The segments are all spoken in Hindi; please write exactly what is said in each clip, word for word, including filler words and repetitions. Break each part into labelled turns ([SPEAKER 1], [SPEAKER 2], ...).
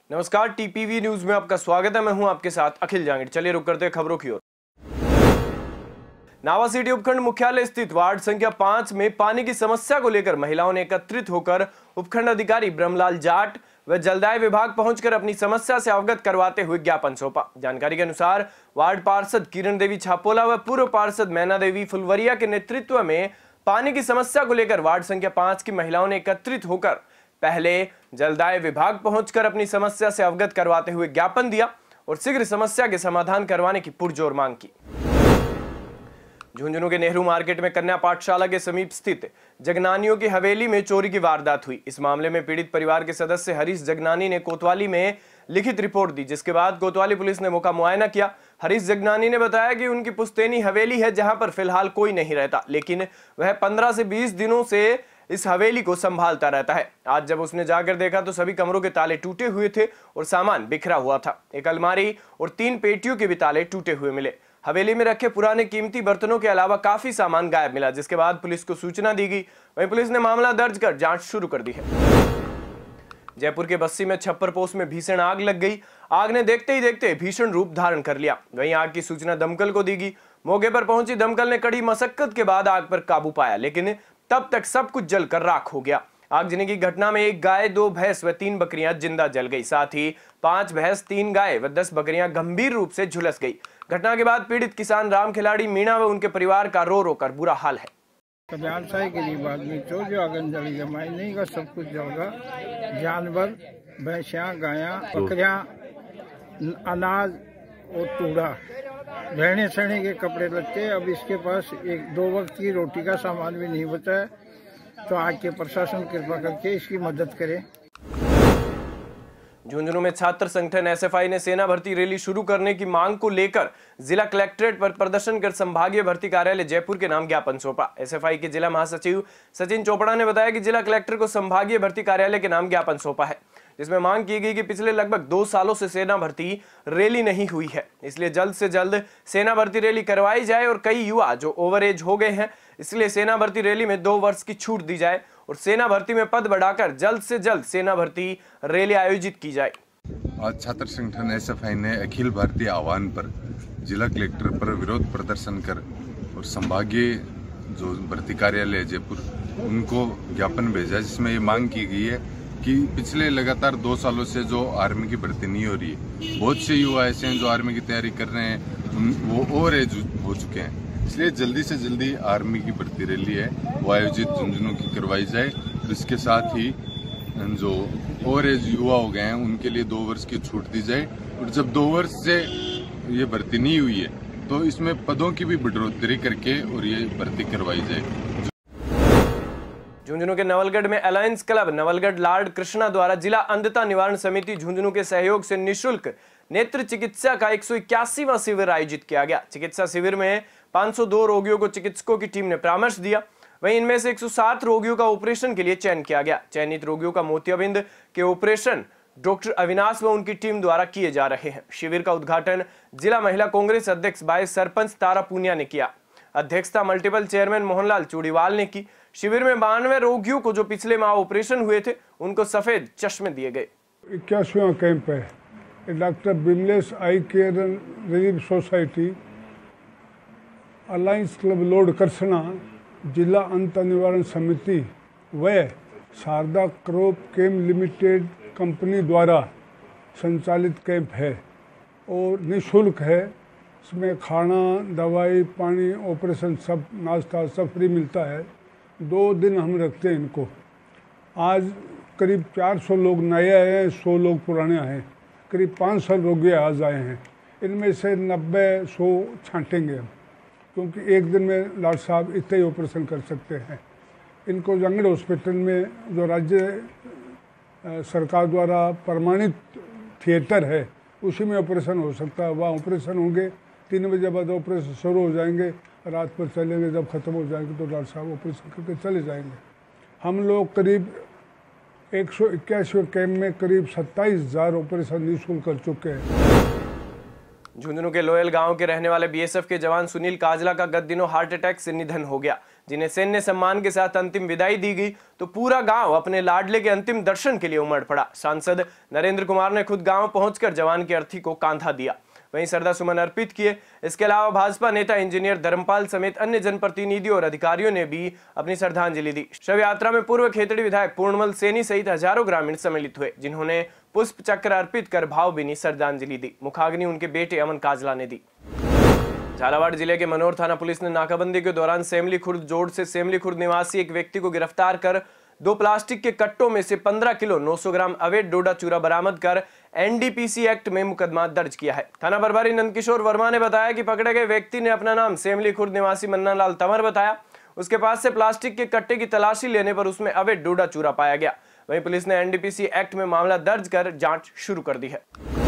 [SPEAKER 1] नमस्कार, टीपीवी न्यूज में आपका स्वागत है। मैं हूं आपके साथ अखिल जांगिड़। चलिए रुक करते हैं खबरों की ओर। नावा सिटी उपखंड मुख्यालय स्थित वार्ड संख्या पांच में पानी की समस्या को लेकर महिलाओं ने एकत्रित होकर उपखंड अधिकारी ब्रह्मलाल जाट व जलदाय विभाग पहुंचकर अपनी समस्या से अवगत करवाते हुए ज्ञापन सौंपा। जानकारी के अनुसार वार्ड पार्षद किरण देवी छापोला व पूर्व पार्षद मैना देवी फुलवरिया के नेतृत्व में पानी की समस्या को लेकर वार्ड संख्या पांच की महिलाओं ने एकत्रित होकर पहले जलदाय विभाग पहुंचकर अपनी समस्या से अवगत करवाते हुए ज्ञापन दिया और शीघ्र समस्या के समाधान करवाने की पुरजोर मांग की। झुंझुनू के नेहरू मार्केट में कन्या पाठशाला के समीप स्थित जगनानियों की हवेली में चोरी की वारदात हुई। इस मामले में पीड़ित परिवार के सदस्य हरीश जगनानी ने कोतवाली में लिखित रिपोर्ट दी, जिसके बाद कोतवाली पुलिस ने मौका मुआयना किया। हरीश जगनानी ने बताया कि उनकी पुश्तैनी हवेली है जहां पर फिलहाल कोई नहीं रहता, लेकिन वह पंद्रह से बीस दिनों से इस हवेली को संभालता रहता है। आज जब उसने जाकर देखा तो सभी कमरों के ताले टूटे हुए थे और सामान बिखरा हुआ था। एक अलमारी और तीन पेटियों के भी ताले टूटे हुए मिले। हवेली में रखे पुराने कीमती बर्तनों के अलावा काफी सामान गायब मिला, जिसके बाद पुलिस को सूचना दी गई। वहीं पुलिस ने मामला दर्ज कर जांच शुरू कर दी है। जयपुर के बस्सी में छप्पर पोस्ट में भीषण आग लग गई। आग ने देखते ही देखते भीषण रूप धारण कर लिया। वहीं आग की सूचना दमकल को दी गई। मौके पर पहुंची दमकल ने कड़ी मशक्कत के बाद आग पर काबू पाया, लेकिन तब तक सब कुछ जलकर राख हो गया। आगजनी की घटना में एक गाय, दो भैंस व तीन बकरियां जिंदा जल गई। साथ ही पांच भैंस, तीन गाय व दस बकरियां गंभीर रूप से झुलस गई। घटना के बाद पीड़ित किसान राम खिलाड़ी मीणा व उनके परिवार का रो रो कर बुरा हाल है।
[SPEAKER 2] गरीब आदमी तो जो अगन जली जमाई नहीं का सब कुछ जलगा। जानवर, भैंसियां, गायां, बकरियां, अनाज और टूड़ा, रहने सहने के कपड़े लगते। अब इसके पास एक दो वक्त की रोटी का सामान भी नहीं बचा है, तो आग के प्रशासन कृपा करके इसकी मदद करे।
[SPEAKER 1] झुंझुनू में छात्र संगठन एस एफ आई ने सेना भर्ती रैली शुरू करने की मांग को लेकर जिला कलेक्ट्रेट पर प्रदर्शन कर संभागीय भर्ती कार्यालय जयपुर के नाम ज्ञापन सौंपा। एस एफ आई के जिला महासचिव सचिन चोपड़ा ने बताया कि जिला कलेक्टर को संभागीय भर्ती कार्यालय के नाम ज्ञापन सौंपा है, जिसमें मांग की गई कि पिछले लगभग दो सालों से सेना भर्ती रैली नहीं हुई है, इसलिए जल्द से जल्द सेना भर्ती रैली करवाई जाए और कई युवा जो ओवर एज हो गए हैं, इसलिए सेना भर्ती रैली में दो वर्ष की छूट दी जाए और सेना भर्ती में पद बढ़ाकर जल्द से जल्द सेना भर्ती रैली आयोजित की जाए।
[SPEAKER 3] आज छात्र संगठन एस एफ आई ने अखिल भारतीय आह्वान पर जिला कलेक्टर पर विरोध प्रदर्शन कर और संभागीय जो भर्ती कार्यालय जयपुर उनको ज्ञापन भेजा, जिसमें ये मांग की गई है कि पिछले लगातार दो सालों से जो आर्मी की भर्ती नहीं हो रही है, बहुत से युवा ऐसे हैं जो आर्मी की तैयारी कर रहे हैं, वो ओवर एज हो चुके हैं, इसलिए जल्दी से जल्दी आर्मी की भर्ती रैली है वो आयोजित झुंझुनू की करवाई जाए। और इसके साथ ही जो ओवर एज युवा हो गए हैं उनके लिए दो वर्ष की छूट दी जाए। और जब दो वर्ष से ये भर्ती नहीं हुई है तो इसमें पदों की भी बढ़ोतरी करके और ये भर्ती करवाई जाए।
[SPEAKER 1] झुंझुनू के नवलगढ़ में Alliance Club Nawalgarh Lord Krishna द्वारा जिला अंधता निवारण समिति झुंझुनू के सहयोग से निःशुल्क नेत्र चिकित्सा का एक सौ इक्यासीवां शिविर आयोजित किया गया। चिकित्सा शिविर में पाँच सौ दो रोगियों को चिकित्सकों की टीम ने परामर्श दिया। वहीं इनमें से एक सौ सात रोगियों का ऑपरेशन के लिए चयन किया गया। चयनित रोगियों का मोतियाबिंद के ऑपरेशन डॉक्टर अविनाश व उनकी टीम द्वारा किए जा रहे हैं। शिविर का उद्घाटन जिला महिला कांग्रेस अध्यक्ष बाय सरपंच तारा पूनिया ने किया। अध्यक्षता मल्टीपल चेयरमैन मोहनलाल चूड़ीवाल ने की। शिविर में बानवे रोगियों को जो पिछले माह ऑपरेशन हुए थे उनको सफेद चश्मे दिए गए।
[SPEAKER 4] इक्यासीवां कैंप है। Doctor Bimlesh Eye Care Relief Society, Alliance Club Lord Krishna, जिला अंत निवारण समिति व Sharda crop chem limited company द्वारा संचालित कैंप है और निःशुल्क है। इसमें खाना, दवाई, पानी, ऑपरेशन सब, नाश्ता सब फ्री मिलता है। दो दिन हम रखते हैं इनको। आज करीब चार सौ लोग नए आए हैं, सौ लोग पुराने आए हैं। करीब पाँच सौ रोगी आज आए हैं। इनमें से नब्बे सौ छांटेंगे हम, क्योंकि एक दिन में डॉक्टर साहब इतने ही ऑपरेशन कर सकते हैं। इनको जंगड़ हॉस्पिटल में जो राज्य सरकार द्वारा प्रमाणित थिएटर है उसी में ऑपरेशन हो सकता है। वहाँ ऑपरेशन होंगे, तीन बजे बाद ऑपरेशन शुरू हो जाएंगे, रात पर चलेंगे, जब खत्म हो जाएंगे तो डॉक्टर साहब ऑपरेशन करके चले जाएंगे। हम लोग करीब एक सौ इक्यासी कैंप में करीब सत्ताईस हजार ऑपरेशन निःशुल्क कर चुके हैं।
[SPEAKER 1] झुंझुनू के लोयल गांव के रहने वाले बी एस एफ के जवान सुनील काजला का गत दिनों हार्ट अटैक से निधन हो गया। जिन्हें सैन्य सम्मान के साथ अंतिम विदाई दी गई, तो पूरा गांव अपने लाडले के अंतिम दर्शन के लिए उमड़ पड़ा। सांसद नरेंद्र कुमार ने खुद गांव पहुंचकर जवान की अर्थी को कांधा दिया, वहीं श्रद्धा सुमन अर्पित किए। इसके अलावा भाजपा नेता इंजीनियर धर्मपाल समेत अन्य जनप्रतिनिधियों और अधिकारियों ने भी अपनी श्रद्धांजलि दी। शव यात्रा में पूर्व खेतड़ी विधायक पूर्णमल सैनी सहित हजारों ग्रामीण सम्मिलित हुए, जिन्होंने पुष्प चक्र अर्पित कर भावभीनी श्रद्धांजलि दी। मुखाग्नि उनके बेटे अमन काजला ने दी। झालावाड़ जिले के मनोर थाना पुलिस ने नाकाबंदी के दौरान सेमली खुर्द जोड़ से सेमली खुर्द निवासी एक व्यक्ति को गिरफ्तार कर दो प्लास्टिक के कट्टों में से पंद्रह किलो नौ सौ ग्राम अवैध डोडा चूरा बरामद कर N D P C act में मुकदमा दर्ज किया है। थाना प्रभारी नंदकिशोर वर्मा ने बताया कि पकड़े गए व्यक्ति ने अपना नाम सेमली खुर्द निवासी मन्नालाल तंवर बताया। उसके पास से प्लास्टिक के कट्टे की तलाशी लेने पर उसमें अवैध डोडा चूरा पाया गया। वहीं पुलिस ने N D P C act में मामला दर्ज कर जांच शुरू कर दी है।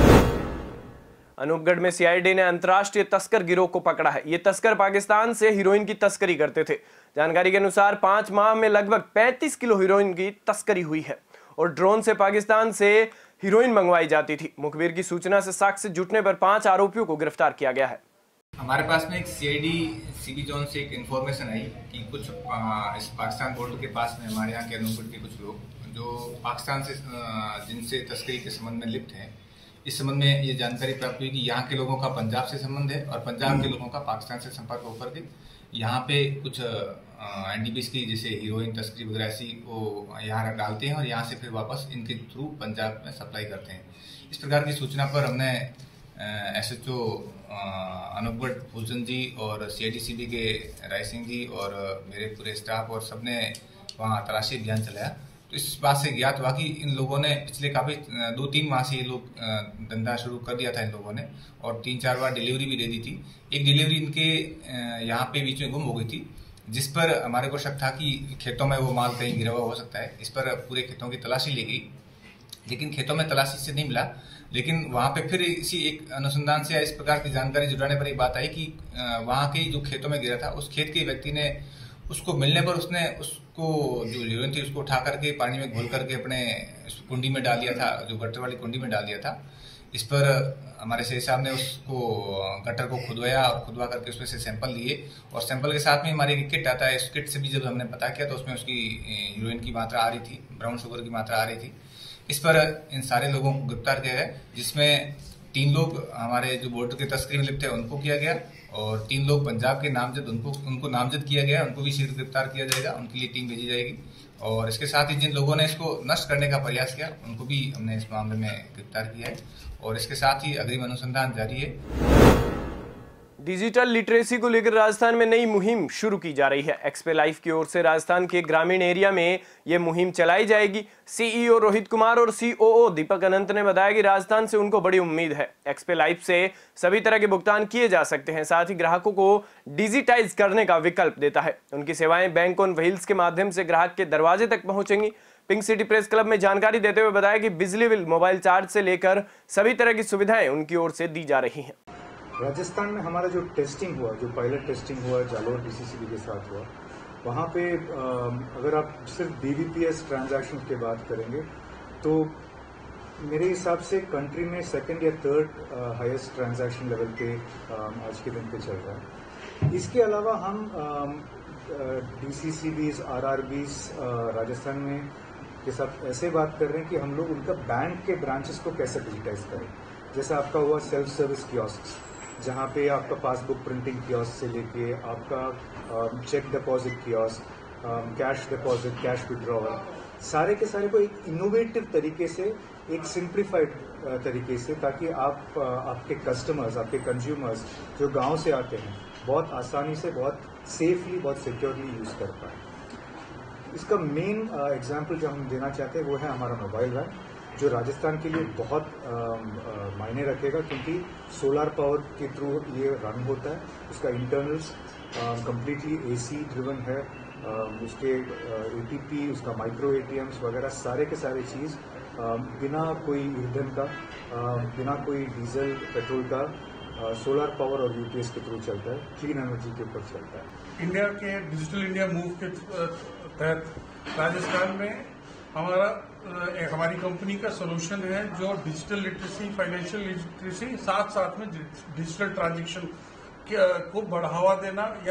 [SPEAKER 1] अनूपगढ़ में सी आई डी ने अंतर्राष्ट्रीय तस्कर गिरोह को पकड़ा है। ये तस्कर पाकिस्तान से हीरोइन की तस्करी करते थे। जानकारी के अनुसार पांच माह में लगभग पैंतीस किलो हीरोइन की तस्करी हुई है और ड्रोन से पाकिस्तान से हीरोइन मंगवाई जाती थी। मुखबिर की सूचना से साक्ष्य जुटने पर पांच आरोपियों को गिरफ्तार किया गया है।
[SPEAKER 5] हमारे पास में एक C I D CB zone से एक इन्फॉर्मेशन आई कि कुछ आ, इस पाकिस्तान बॉर्डर के पास में हमारे यहाँ के अनूपगढ़ के कुछ लोग जो पाकिस्तान से जिनसे तस्करी के संबंध में लिप्त हैं, इस संबंध में ये जानकारी प्राप्त हुई कि यहाँ के लोगों का पंजाब से संबंध है और पंजाब के लोगों का पाकिस्तान से संपर्क होकर के यहाँ पे कुछ एन डी पी सी की जैसे हीरोइन तस्करी वगैरह ऐसी वो यहाँ डालते हैं और यहाँ से फिर वापस इनके थ्रू पंजाब में सप्लाई करते हैं। इस प्रकार की सूचना पर हमने S H O Anupgarh Phoolchand ji और C I D C B के राय सिंह जी और मेरे पूरे स्टाफ और सबने वहाँ तलाशी अभियान चलाया। तो इस बात से ज्ञात हुआ कि इन लोगों ने पिछले काफी दो तीन माह से ये लोग धंधा शुरू कर दिया था इन लोगों ने और तीन चार बार डिलीवरी भी दे दी थी। एक डिलीवरी इनके यहाँ पे बीच में गुम हो गई थी, जिस पर हमारे को शक था कि खेतों में वो माल कहीं गिरा हुआ हो सकता है। इस पर पूरे खेतों की तलाशी ली गई, लेकिन खेतों में तलाशी से नहीं मिला। लेकिन वहाँ पे फिर इसी एक अनुसंधान से इस प्रकार की जानकारी जुटाने पर एक बात आई कि वहाँ के जो खेतों में गिरा था उस खेत के व्यक्ति ने उसको मिलने पर उसने उसको जो हीरोइन थी उसको उठा करके पानी में घोल करके अपने कुंडी में डाल दिया था, जो गटर वाली कुंडी में डाल दिया था। इस पर हमारे सही साहब ने उसको गटर को खुदवाया और खुदवा करके उसमें से सैंपल लिए और सैंपल के साथ में हमारे एक किट आता है। इस किट से भी जब हमने पता किया तो उसमें उसकी हीरोइन की मात्रा आ रही थी, ब्राउन शुगर की मात्रा आ रही थी। इस पर इन सारे लोगों को गिरफ्तार किया गया, जिसमें तीन लोग हमारे जो बॉर्डर के तस्करी में लिप्त थे उनको किया गया और तीन लोग पंजाब के नामजद उनको उनको नामजद किया गया, उनको भी शीघ्र गिरफ्तार किया जाएगा, उनके लिए टीम भेजी जाएगी। और इसके साथ ही जिन लोगों ने इसको नष्ट करने का प्रयास किया उनको भी हमने इस मामले में गिरफ्तार किया है और इसके साथ ही अग्रिम अनुसंधान जारी है।
[SPEAKER 1] डिजिटल लिटरेसी को लेकर राजस्थान में नई मुहिम शुरू की जा रही है। एक्सपे लाइफ की ओर से राजस्थान के ग्रामीण एरिया में ये मुहिम चलाई जाएगी। सी ई ओ रोहित कुमार और सी ओ ओ दीपक अनंत ने बताया कि राजस्थान से उनको बड़ी उम्मीद है। एक्सपे लाइफ से सभी तरह के भुगतान किए जा सकते हैं, साथ ही ग्राहकों को डिजिटाइज करने का विकल्प देता है। उनकी सेवाएं बैंक ऑन व्हील्स के माध्यम से ग्राहक के दरवाजे तक पहुंचेंगी। पिंक सिटी प्रेस क्लब में जानकारी देते हुए बताया कि बिजली बिल, मोबाइल चार्ज से लेकर सभी तरह की सुविधाएं उनकी ओर से दी जा रही हैं।
[SPEAKER 6] राजस्थान में हमारा जो टेस्टिंग हुआ, जो पायलट टेस्टिंग हुआ Jalore D C C B के साथ हुआ, वहाँ पे अगर आप सिर्फ B V P S transaction की बात करेंगे तो मेरे हिसाब से कंट्री में सेकंड या थर्ड हाईएस्ट ट्रांजैक्शन लेवल पे आज के दिन पे चल रहा है। इसके अलावा हम डी सी सी बीज, आर आर बीज राजस्थान में के साथ ऐसे बात कर रहे हैं कि हम लोग उनका बैंक के ब्रांचेस को कैसे डिजिटाइज करें। जैसा आपका हुआ सेल्फ सर्विस कियोस्क, जहाँ पे आपका पासबुक प्रिंटिंग कियोस्क से लेके आपका cheque deposit kiosk, cash deposit, cash withdrawal, सारे के सारे को एक इनोवेटिव तरीके से, एक सिंप्लीफाइड तरीके से, ताकि आप आपके कस्टमर्स, आपके कंज्यूमर्स जो गांव से आते हैं बहुत आसानी से, बहुत सेफली, बहुत सिक्योरली यूज कर पाए। इसका मेन एग्जाम्पल जो हम देना चाहते हैं वो है हमारा मोबाइल वैन, जो राजस्थान के लिए बहुत मायने रखेगा, क्योंकि सोलर पावर के थ्रू ये रन होता है। उसका इंटरनल्स कम्प्लीटली एसी ड्रिवन है, आ, उसके ए टी पी, उसका माइक्रो ए टी एम्स वगैरह सारे के सारे चीज़ बिना कोई ईंधन का, आ, बिना कोई डीजल पेट्रोल का, सोलर पावर और यूपीएस के थ्रू चलता है, क्लीन एनर्जी के ऊपर चलता है।
[SPEAKER 7] इंडिया के डिजिटल इंडिया मूव के तहत राजस्थान में हमारा एक हमारी कंपनी का सोल्यूशन है जो डिजिटल लिटरेसी, फाइनेंशियल लिटरेसी, साथ साथ में डिजिटल ट्रांजैक्शन को बढ़ावा देना या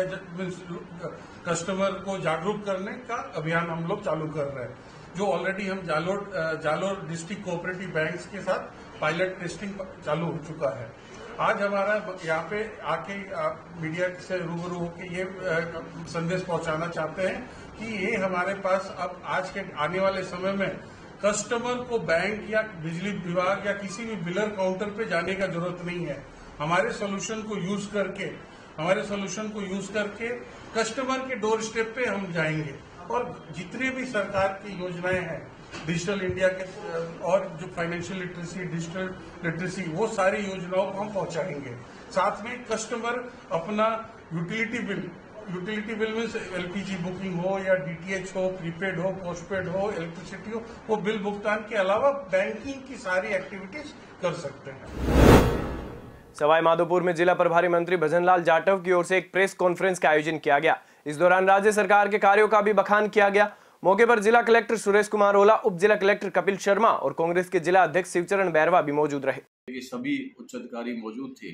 [SPEAKER 7] कस्टमर को जागरूक करने का अभियान हम लोग चालू कर रहे हैं, जो ऑलरेडी हम Jalore Jalore district cooperative banks के साथ पायलट टेस्टिंग चालू हो चुका है। आज हमारा यहाँ पे आके मीडिया से रूबरू होकर ये संदेश पहुंचाना चाहते हैं कि ये हमारे पास अब आज के आने वाले समय में कस्टमर को बैंक या बिजली विभाग या किसी भी बिलर काउंटर पे जाने का जरूरत नहीं है। हमारे सोल्यूशन को यूज करके हमारे सोल्यूशन को यूज करके कस्टमर के डोर स्टेप पे हम जाएंगे और जितने भी सरकार की योजनाएं हैं, डिजिटल इंडिया के और जो फाइनेंशियल लिटरेसी, डिजिटल लिटरेसी, वो सारी योजनाओं को हम पहुंचाएंगे। साथ में कस्टमर अपना यूटिलिटी बिल यूटिलिटी बिल में एलपीजी बुकिंग हो या डीटीएच हो, प्रीपेड हो, पोस्टपेड हो, इलेक्ट्रिसिटी हो, वो बिल भुगतान के अलावा बैंकिंग की सारी एक्टिविटीज कर सकते हैं।
[SPEAKER 1] सवाई माधोपुर में जिला प्रभारी मंत्री भजनलाल जाटव की ओर से एक प्रेस कॉन्फ्रेंस का आयोजन किया गया। इस दौरान राज्य सरकार के कार्यों का भी बखान किया गया। मौके पर जिला कलेक्टर सुरेश कुमार ओला, उप जिला कलेक्टर कपिल शर्मा और कांग्रेस के जिला अध्यक्ष शिवचरण बैरवा भी मौजूद रहे।
[SPEAKER 8] सभी उच्च अधिकारी मौजूद थे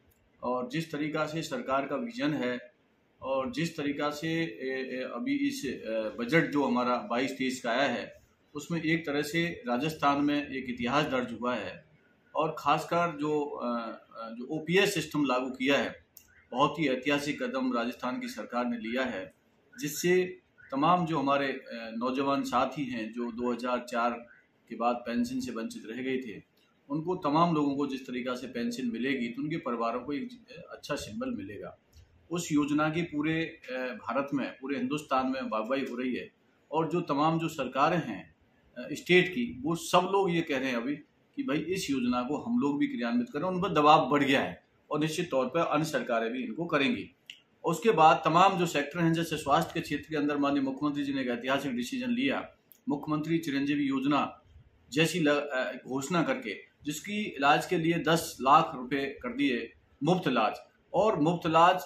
[SPEAKER 8] और जिस तरीका से सरकार का विजन है और जिस तरीका से अभी इस बजट जो हमारा बाईस तेईस का आया है, उसमें एक तरह से राजस्थान में एक इतिहास दर्ज हुआ है और खासकर जो जो ओपीएस सिस्टम लागू किया है, बहुत ही ऐतिहासिक कदम राजस्थान की सरकार ने लिया है, जिससे तमाम जो हमारे नौजवान साथी हैं जो दो हज़ार चार के बाद पेंशन से वंचित रह गए थे, उनको तमाम लोगों को जिस तरीका से पेंशन मिलेगी तो उनके परिवारों को एक अच्छा सिंबल मिलेगा। उस योजना की पूरे भारत में, पूरे हिंदुस्तान में वाहवाही हो रही है और जो तमाम जो सरकारें हैं स्टेट की, वो सब लोग ये कह रहे हैं अभी कि भाई इस योजना को हम लोग भी क्रियान्वित करें। उन पर दबाव बढ़ गया है और निश्चित तौर पर अन्य सरकारें भी इनको करेंगी। उसके बाद तमाम जो सेक्टर हैं, जैसे स्वास्थ्य के क्षेत्र के अंदर माननीय मुख्यमंत्री जी ने एक ऐतिहासिक डिसीजन लिया, मुख्यमंत्री चिरंजीवी योजना जैसी घोषणा करके, जिसकी इलाज के लिए दस लाख रुपए कर दिए मुफ्त इलाज। और मुफ्त इलाज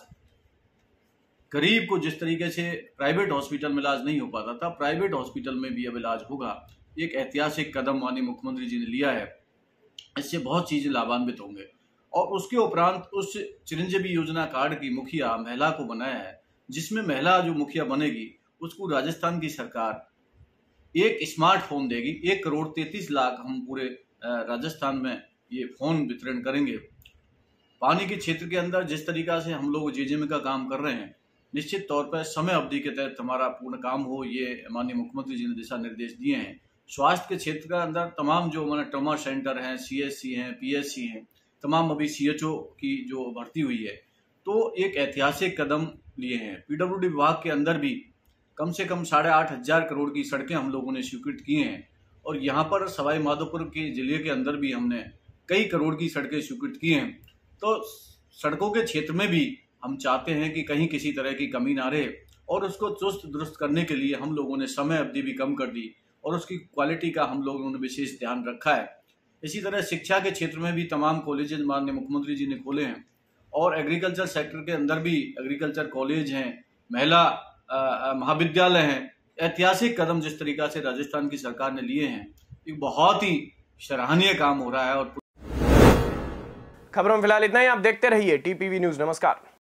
[SPEAKER 8] गरीब को जिस तरीके से प्राइवेट हॉस्पिटल में इलाज नहीं हो पाता था, प्राइवेट हॉस्पिटल में भी अब इलाज होगा। एक ऐतिहासिक कदम माननीय मुख्यमंत्री जी ने लिया है, इससे बहुत चीजें लाभान्वित होंगे। और उसके उपरांत उस चिरंजीवी योजना कार्ड की मुखिया महिला को बनाया है, जिसमें महिला जो मुखिया बनेगी उसको राजस्थान की सरकार एक स्मार्टफोन देगी। एक करोड़ तैंतीस लाख हम पूरे राजस्थान में ये फोन वितरण करेंगे। पानी के क्षेत्र के अंदर जिस तरीका से हम लोग जेजेएम का काम कर रहे हैं, निश्चित तौर पर समय अवधि के तहत हमारा पूर्ण काम हो, ये माननीय मुख्यमंत्री जी ने दिशा निर्देश दिए हैं। स्वास्थ्य के क्षेत्र के अंदर तमाम जो हमारे ट्रॉमा सेंटर हैं, सीएचसी हैं, पीएचसी हैं, तमाम अभी सीएचओ की जो भर्ती हुई है, तो एक ऐतिहासिक कदम लिए हैं। पीडब्ल्यूडी विभाग के अंदर भी कम से कम साढ़े आठ हजार करोड़ की सड़कें हम लोगों ने स्वीकृत की हैं और यहाँ पर सवाई माधोपुर के जिले के अंदर भी हमने कई करोड़ की सड़कें स्वीकृत की हैं। तो सड़कों के क्षेत्र में भी हम चाहते हैं कि कहीं किसी तरह की कमी ना रहे और उसको चुस्त दुरुस्त करने के लिए हम लोगों ने समय अवधि भी कम कर दी और उसकी क्वालिटी का हम लोगों ने विशेष ध्यान रखा है। इसी तरह शिक्षा के क्षेत्र में भी तमाम कॉलेजेस माननीय मुख्यमंत्री जी ने खोले हैं और एग्रीकल्चर सेक्टर के अंदर भी एग्रीकल्चर कॉलेज हैं, महिला महाविद्यालय हैं। ऐतिहासिक कदम जिस तरीका से राजस्थान की सरकार ने लिए हैं, एक बहुत ही सराहनीय काम हो रहा है। और
[SPEAKER 1] खबरों में फिलहाल इतना ही। आप देखते रहिए टीपीवी न्यूज। नमस्कार।